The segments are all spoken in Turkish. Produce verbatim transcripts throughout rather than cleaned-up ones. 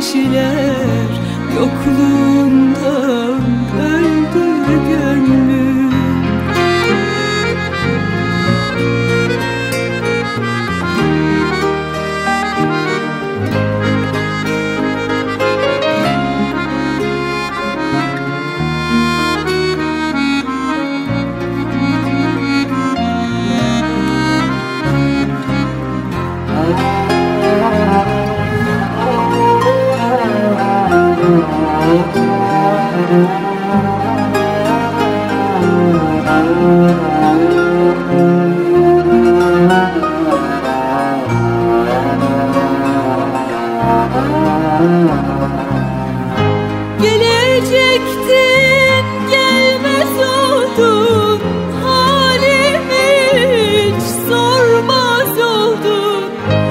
işler, yokluğundan öldü gönlüm. Gelecektin, gelmez oldun, halimi hiç sormaz oldun.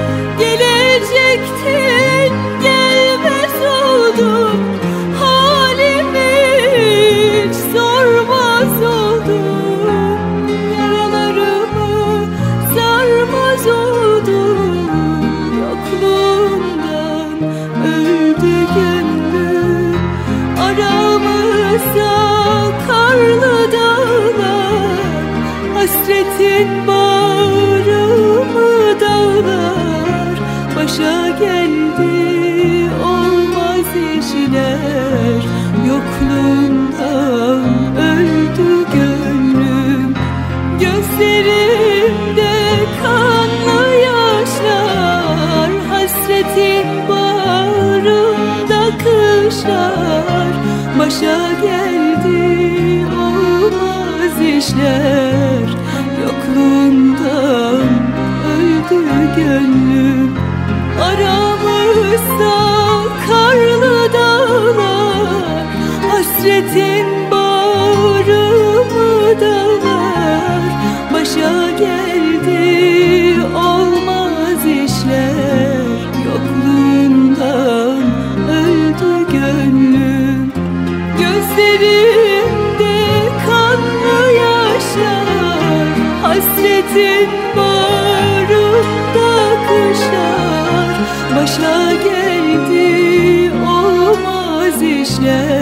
Gelecektin, gelmez oldun, halimi hiç sormaz oldun. Yaralarımı sarmaz oldun, yokluğundan öldü gönlüm. Aramızda karlı dağlar, hasretin bağrımı dağlar. Başa geldi olmaz işler, yokluğundan öldü gönlüm. Gözlerimde kanlı yaşlar, hasretin bağrımda kışlar. Başa geldi olmaz işler, yokluğundan öldü gönlüm. Aramızda karlı dağlar, hasretin bağrımı dağlar. Başa geldi olmaz işler, yokluğundan öldü gönlüm. Gözlerimde kanlı yaşlar, hasretin bağrımda kışlar. Başa geldi olmaz işler,